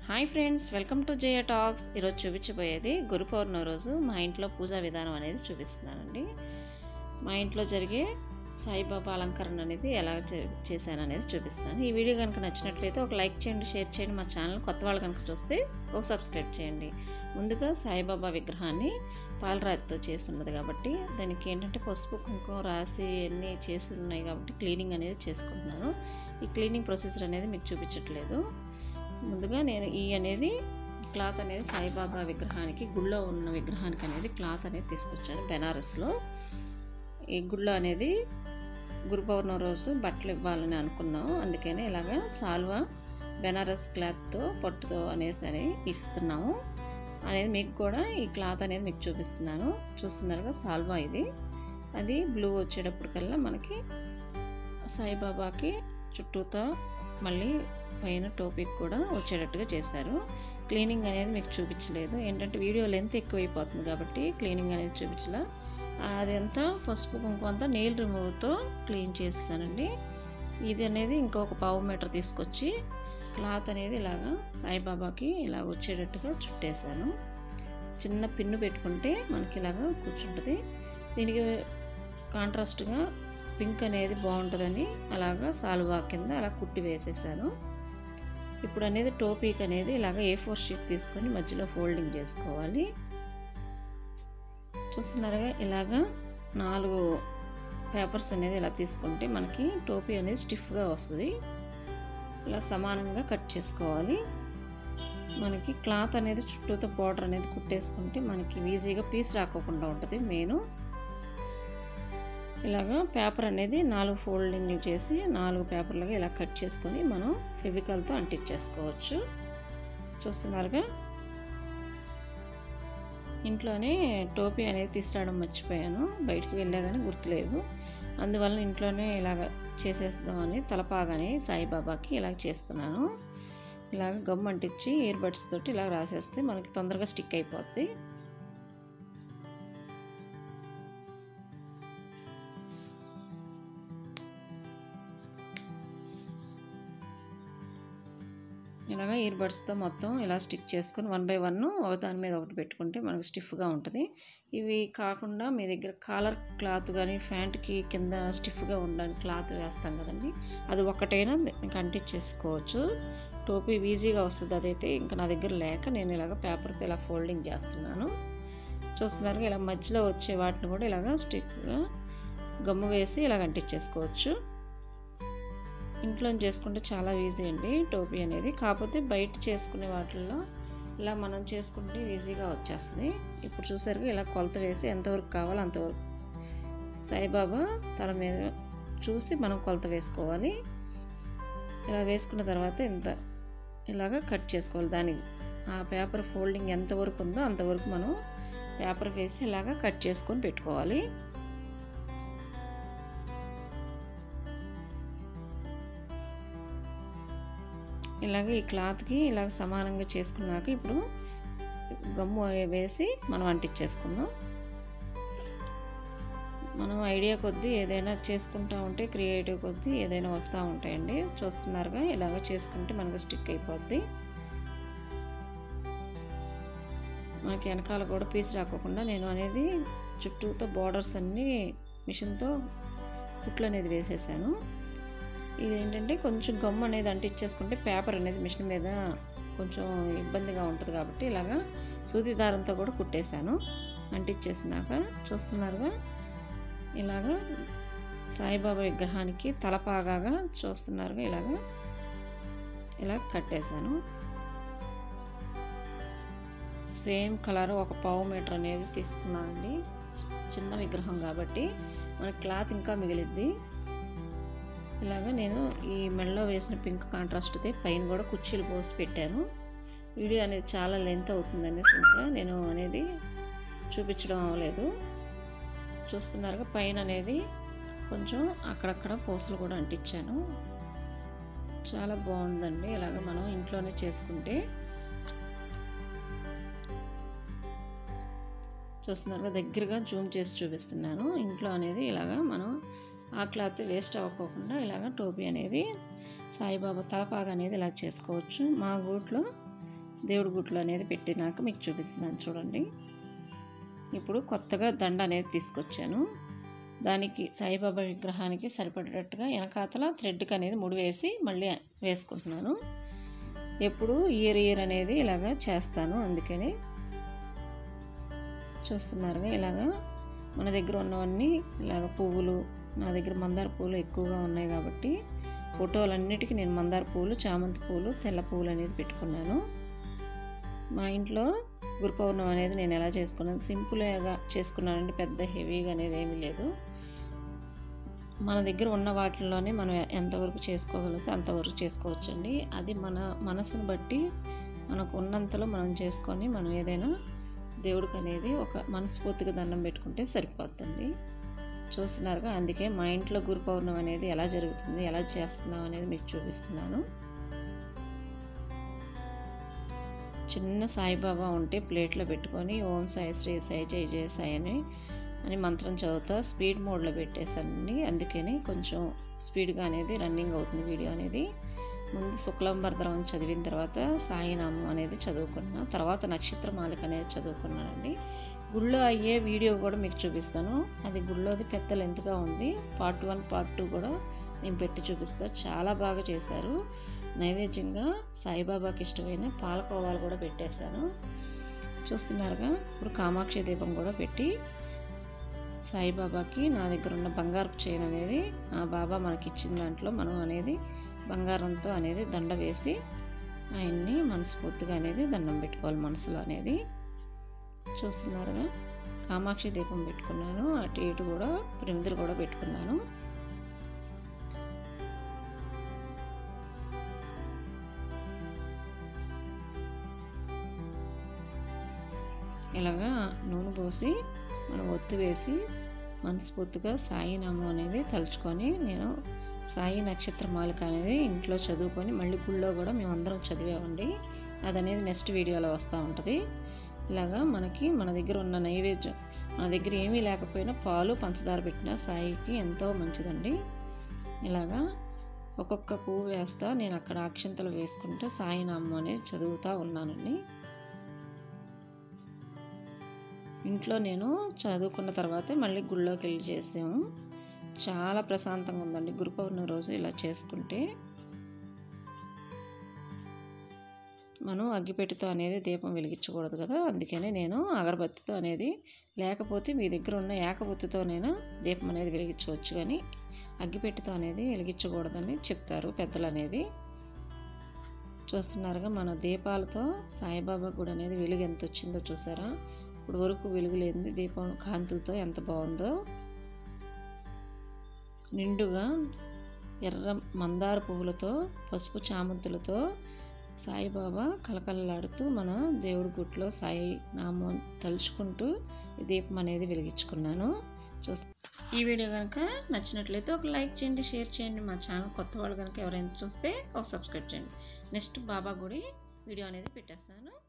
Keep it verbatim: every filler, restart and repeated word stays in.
Hi friends, welcome to Jaya talks. ఈరోజు చూపించబోయేది గురు పౌర్ణమి రోజు మా ఇంట్లో పూజా విధానం అనేది చూపిస్తున్నానండి. మా ఇంట్లో జరిగే సాయిబాబా అలంకరణ అనేది ఎలా చేశాను అనేది చూపిస్తాను. ఈ వీడియో కనుక నచ్చినట్లయితే ఒక లైక్ చేయండి, షేర్ చేయండి. మా ఛానల్ కొత్త వాళ్ళు కనుక చూస్తే ఒక సబ్స్క్రైబ్ చేయండి. ముందుగా సాయిబాబా విగ్రహాన్ని పాలరాతితో చేసి ఉన్నది కాబట్టి దానికి ఏంటంటే పసుపు కుంకుమ రాసి అన్నీ చేసి ఉన్నాయి కాబట్టి క్లీనింగ్ అనేది చేసుకుంటున్నాను. ఈ క్లీనింగ్ ప్రొసీజర్ అనేది మీకు చూపించట్లేదు. ముందుగా నేను ఈ అనేది క్లాత్ అనేది సాయిబాబా విగ్రహానికి, గుళ్ళో ఉన్న విగ్రహానికి అనేది క్లాత్ అనేది తీసుకొచ్చాను బెనారస్లో. ఈ గుళ్ళో అనేది గురు పౌర్ణమి రోజు బట్టలు ఇవ్వాలని అనుకున్నాము. అందుకనే ఇలాగా సాల్వా బెనారస్ క్లాత్తో పట్టుతో అనేసి అని ఇస్తున్నాము అనేది మీకు కూడా ఈ క్లాత్ అనేది మీకు చూపిస్తున్నాను. చూస్తున్నారుగా సాల్వా ఇది. అది బ్లూ వచ్చేటప్పటికల్లా మనకి సాయిబాబాకి చుట్టూతో మళ్ళీ పైన టోపీకి కూడా వచ్చేటట్టుగా చేశారు. క్లీనింగ్ అనేది మీకు చూపించలేదు, ఏంటంటే వీడియో లెంత్ ఎక్కువైపోతుంది కాబట్టి క్లీనింగ్ అనేది చూపించలే. అదంతా పసుపు కుంకుమ అంతా నెయిల్ రిమూవ్తో క్లీన్ చేస్తానండి. ఇది అనేది ఇంకొక పావు మీటర్ తీసుకొచ్చి క్లాత్ అనేది ఇలాగా సాయిబాబాకి ఇలా వచ్చేటట్టుగా చుట్టేసాను. చిన్న పిన్ను పెట్టుకుంటే మనకి ఇలాగా కూర్చుంటుంది. దీనికి కాంట్రాస్ట్గా పింక్ అనేది బాగుంటుందని అలాగా సాల్వా కింద అలా కుట్టి వేసేసాను. ఇప్పుడు అనేది టోపీకి అనేది ఇలాగ ఏ ఫోర్ షీట్ తీసుకొని మధ్యలో ఫోల్డింగ్ చేసుకోవాలి. చూస్తున్నారుగా ఇలాగా నాలుగు పేపర్స్ అనేది ఇలా తీసుకుంటే మనకి టోపీ అనేది స్టిఫ్గా వస్తుంది. ఇలా సమానంగా కట్ చేసుకోవాలి. మనకి క్లాత్ అనేది చుట్టూతో బార్డర్ అనేది కుట్టేసుకుంటే మనకి ఈజీగా పీస్ రాకోకుండా ఉంటుంది. మెయిన్ ఇలాగా పేపర్ అనేది నాలుగు ఫోల్డింగ్లు చేసి నాలుగు పేపర్లుగా ఇలా కట్ చేసుకొని మనం ఫెవికాల్తో అంటించేసుకోవచ్చు. చూస్తున్నారుగా ఇంట్లోనే టోపీ అనేది తీసుకురావడం మర్చిపోయాను, బయటికి వెళ్ళాగానే గుర్తులేదు. అందువల్ల ఇంట్లోనే ఇలాగ చేసేద్దామని తలపాగానే సాయిబాబాకి ఇలాగ చేస్తున్నాను. ఇలాగ గమ్ అంటించి ఇయర్ బడ్స్ తోటి ఇలా రాసేస్తే మనకి తొందరగా స్టిక్ అయిపోద్ది. ఇలాగ ఇయర్ బడ్స్తో మొత్తం ఇలా స్టిక్ చేసుకొని వన్ బై వన్ ఒక దాని మీద ఒకటి పెట్టుకుంటే మనకు స్టిఫ్గా ఉంటుంది. ఇవి కాకుండా మీ దగ్గర కాలర్ క్లాత్ కానీ ప్యాంట్కి కింద స్టిఫ్గా ఉండడానికి క్లాత్ వేస్తాం కదండి, అది ఒక్కటైనా ఇంకా అంటించేసుకోవచ్చు. టోపీ ఈజీగా వస్తుంది. అదైతే ఇంకా నా దగ్గర లేక నేను ఇలాగ పేపర్తో ఇలా ఫోల్డింగ్ చేస్తున్నాను. చూస్తున్నారు ఇలా మధ్యలో వచ్చే వాటిని కూడా ఇలాగ స్టిక్గా గమ్ము వేసి ఇలాగ అంటించేసుకోవచ్చు. ఇంట్లో చేసుకుంటే చాలా ఈజీ అండి టోపీ అనేది. కాకపోతే బయట చేసుకునే వాటిల్లో ఇలా మనం చేసుకుంటే ఈజీగా వచ్చేస్తుంది. ఇప్పుడు చూసారు ఇలా కొలత వేసి ఎంతవరకు కావాలో అంతవరకు సాయిబాబా తల మీద చూసి మనం కొలత వేసుకోవాలి. ఇలా వేసుకున్న తర్వాత ఇంత ఇలాగ కట్ చేసుకోవాలి. దానికి ఆ పేపర్ ఫోల్డింగ్ ఎంతవరకు ఉందో అంతవరకు మనం పేపర్ వేసి ఇలాగ కట్ చేసుకొని పెట్టుకోవాలి. ఇలాగ ఈ క్లాత్కి ఇలాగ సమానంగా చేసుకున్నాక ఇప్పుడు గమ్ము వేసి మనం అంటించేసుకుందాం. మనం ఐడియా కొద్దీ ఏదైనా చేసుకుంటూ ఉంటే క్రియేటివ్ కొద్దీ ఏదైనా వస్తూ ఉంటాయండి. చూస్తున్నారుగా ఇలాగ చేసుకుంటే మనకు స్టిక్ అయిపోద్ది. మనకి వెనకాల కూడా పీస్ రాకోకుండా నేను అనేది చుట్టూతో బార్డర్స్ అన్నీ మిషన్తో కుట్లు అనేది వేసేసాను. ఇది ఏంటంటే కొంచెం గమ్ అనేది అంటించేసుకుంటే పేపర్ అనేది మిషన్ మీద కొంచెం ఇబ్బందిగా ఉంటుంది కాబట్టి ఇలాగా సూది దారంతో కూడా కుట్టేశాను. అంటించేసినాక చూస్తున్నారుగా ఇలాగా సాయిబాబా విగ్రహానికి తలపాగాగా చూస్తున్నారుగా ఇలాగా ఇలా కట్టేశాను. సేమ్ కలర్ ఒక పావు మీటర్ అనేది తీసుకున్నానండి. చిన్న విగ్రహం కాబట్టి మనకి క్లాత్ ఇంకా మిగిలిద్ది. ఇలాగా నేను ఈ మెడలో వేసిన పింక్ కాంట్రాస్ట్తో పైన కూడా కుర్చీలు పోసి పెట్టాను. వీడియో అనేది చాలా లెంత్ అవుతుందని ఇంకా నేను అనేది చూపించడం అవ్వలేదు. చూస్తున్నారుగా పైన అనేది కొంచెం అక్కడక్కడ పూసలు కూడా అంటించాను. చాలా బాగుందండి. ఇలాగ మనం ఇంట్లోనే చేసుకుంటే. చూస్తున్నారుగా దగ్గరగా జూమ్ చేసి చూపిస్తున్నాను. ఇంట్లో అనేది ఇలాగా మనం ఆ క్లాత్ వేస్ట్ అవ్వకోకుండా ఇలాగ టోపీ అనేది సాయిబాబా తలపాగా అనేది ఇలా చేసుకోవచ్చు. మా గూట్లో దేవుడి గుట్లో అనేది పెట్టినాక మీకు చూపిస్తున్నాను చూడండి. ఇప్పుడు కొత్తగా దండ అనేది తీసుకొచ్చాను. దానికి సాయిబాబా విగ్రహానికి సరిపడేటట్టుగా వెనకాతల థ్రెడ్కి అనేది ముడి వేసి మళ్ళీ వేసుకుంటున్నాను. ఎప్పుడు ఇయర్ ఇయర్ అనేది ఇలాగా చేస్తాను. అందుకని చూస్తున్నారుగా ఇలాగా మన దగ్గర ఉన్నవన్నీ ఇలాగ పువ్వులు, నా దగ్గర మందార పువ్వులు ఎక్కువగా ఉన్నాయి కాబట్టి ఫోటోలన్నిటికీ నేను మందార పువ్వులు, చామంతి పువ్వులు, తెల్ల పువ్వులు అనేది పెట్టుకున్నాను. మా ఇంట్లో గురు పౌర్ణమి అనేది నేను ఎలా చేసుకున్నాను, సింపుల్గా చేసుకున్నానండి. పెద్ద హెవీగా అనేది ఏమీ లేదు. మన దగ్గర ఉన్న వాటిల్లోనే మనం ఎంతవరకు చేసుకోగలిగితే అంతవరకు చేసుకోవచ్చండి. అది మన మనసును బట్టి మనకు ఉన్నంతలో మనం చేసుకొని మనం ఏదైనా దేవుడికి అనేది ఒక మనస్ఫూర్తిగా దండం పెట్టుకుంటే సరిపోతుంది. చూస్తున్నారుగా, అందుకే మా ఇంట్లో గురు పౌర్ణమి అనేది ఎలా జరుగుతుంది, ఎలా చేస్తున్నాం అనేది మీకు చూపిస్తున్నాను. చిన్న సాయిబాబా ఉంటే ప్లేట్లో పెట్టుకొని ఓం సాయి శ్రీ సాయి జై జయ సాయి అని అని మంత్రం చదువుతా స్పీడ్ మోడ్లో పెట్టేశానండి. అందుకని కొంచెం స్పీడ్గా అనేది రన్నింగ్ అవుతుంది వీడియో అనేది. ముందు శుక్లంబరధరం అని చదివిన తర్వాత సాయినామం అనేది చదువుకున్నా, తర్వాత నక్షత్రమాలిక అనేది చదువుకున్నానండి. గుళ్ళో అయ్యే వీడియో కూడా మీకు చూపిస్తాను. అది గుళ్ళోది పెద్ద లెంత్గా ఉంది. పార్ట్ వన్ పార్ట్ టూ కూడా నేను పెట్టి చూపిస్తాను. చాలా బాగా చేశారు. నైవేద్యంగా సాయిబాబాకి ఇష్టమైన పాలకోవాలు కూడా పెట్టేశాను. చూస్తున్నారుగా, ఇప్పుడు కామాక్షి దీపం కూడా పెట్టి సాయిబాబాకి నా దగ్గర ఉన్న బంగారపు చైన్ అనేది ఆ బాబా మనకి ఇచ్చిన దాంట్లో మనం అనేది బంగారంతో అనేది దండ వేసి ఆయన్ని మనస్ఫూర్తిగా అనేది దండం పెట్టుకోవాలి మనసులో అనేది. చూస్తున్నారుగా, కామాక్షి దీపం పెట్టుకున్నాను. అటు ఇటు కూడా ప్రమిదలు కూడా పెట్టుకున్నాను. ఇలాగా నూనె పోసి మనం ఒత్తి వేసి మనస్ఫూర్తిగా సాయి నామం అనేది తలుచుకొని నేను సాయి నక్షత్రమాలిక అనేది ఇంట్లో చదువుకొని మళ్ళీ గుళ్ళో కూడా మేమందరం చదివామండి. అది అనేది నెక్స్ట్ వీడియోలో వస్తూ ఉంటుంది. ఇలాగా మనకి మన దగ్గర ఉన్న నైవేద్యం, మన దగ్గర ఏమీ లేకపోయినా పాలు పంచదార పెట్టిన సాయికి ఎంతో మంచిదండి. ఇలాగా ఒక్కొక్క పువ్వు వేస్తా నేను అక్కడ అక్షంతలు వేసుకుంటూ సాయి నామం అనేది చదువుతూ ఉన్నానండి. ఇంట్లో నేను చదువుకున్న తర్వాతే మళ్ళీ గుళ్ళోకి వెళ్ళి చేసాము. చాలా ప్రశాంతంగా ఉందండి గురు పౌర్ణమి రోజు ఇలా చేసుకుంటే. మనం అగ్గిపెట్టెతో అనేది దీపం వెలిగించకూడదు కదా, అందుకని నేను అగరబత్తితో అనేది, లేకపోతే మీ దగ్గర ఉన్న ఏకబొత్తితో నేను దీపం అనేది వెలిగించవచ్చు, కానీ అగ్గిపెట్టెతో అనేది వెలిగించకూడదని చెప్తారు పెద్దలు అనేది. చూస్తున్నారుగా, మన దీపాలతో సాయిబాబా గుడి అనేది వెలుగు ఎంత వచ్చిందో చూసారా. ఇప్పుడు వరకు వెలుగులేంది దీపం కాంతులతో ఎంత బాగుందో. నిండుగా ఎర్ర మందార పువ్వులతో, పసుపు చామంతులతో సాయిబాబా కలకలలాడుతూ మన దేవుడి గుట్లో సాయి నామం తలుచుకుంటూ దీపం అనేది వెలిగించుకున్నాను. చూస్తా ఈ వీడియో కనుక నచ్చినట్లయితే ఒక లైక్ చేయండి, షేర్ చేయండి. మా ఛానల్ కొత్త వాళ్ళు కనుక ఎవరైనా చూస్తే ఒక సబ్స్క్రైబ్ చేయండి. నెక్స్ట్ బాబా గుడి వీడియో అనేది పెట్టేస్తాను.